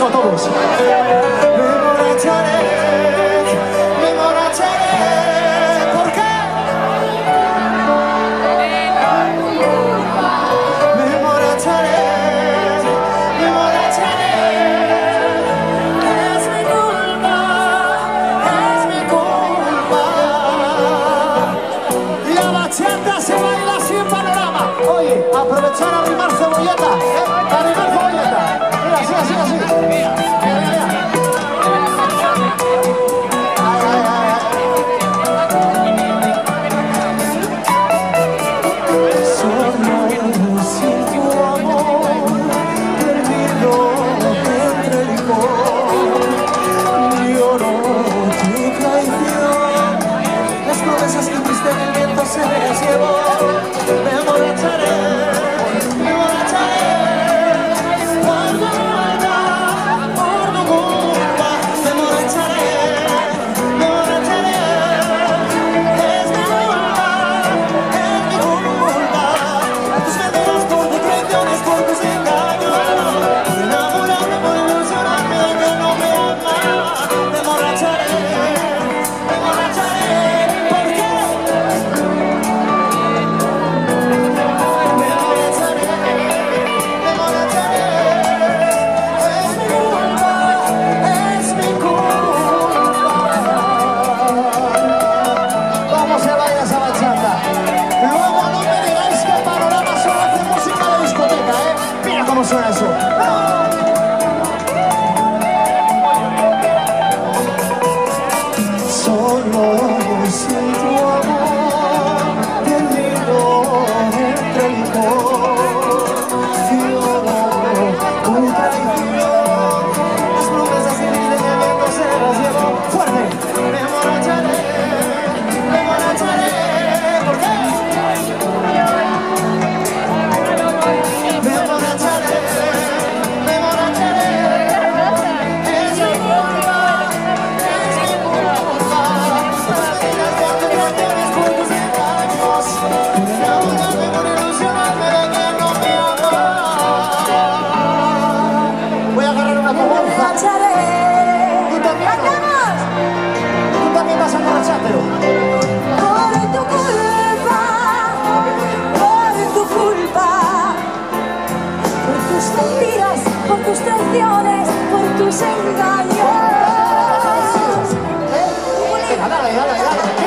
conmigo todos. Me emborracharé, ¿por qué? Me emborracharé, me emborracharé. Es mi culpa, es mi culpa. La bachata se baila sin panorama. Oye, aprovechar a arrimar cebolleta, arrimar cebolleta. Mira, así, así, así. Mira, mira, mira. Se las llevó, me emborracharé, me emborracharé, por tu culpa, me emborracharé, me emborracharé, es mi culpa, tus mentiras, por tus traiciones, por tus engaños, por enamorarme, por ilusionarme de que no me ama, me emborracharé, me emborracharé. ¿Cómo suena eso? Solo sin tu amor, perdido entre el licor, tu traición, las promesas que viven el viento se las llevó. Fuerte, me emborracharé, ¿por qué? Por tus traiciones, por tus engaños. Venga, dale, dale, dale.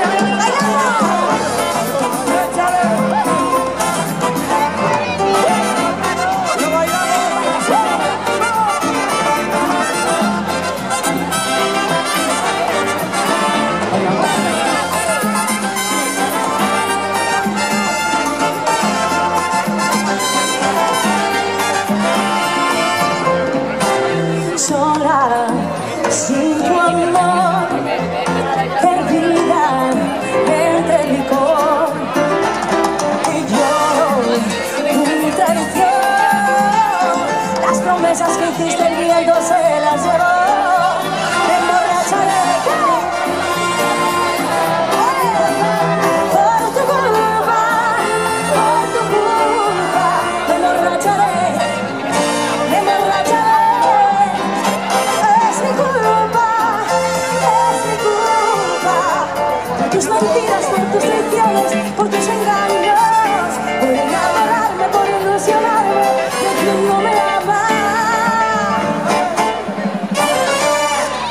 Sola, sin tu amor, perdida entre el licor y yo, tu traición, las promesas que hiciste el viento se las llevó.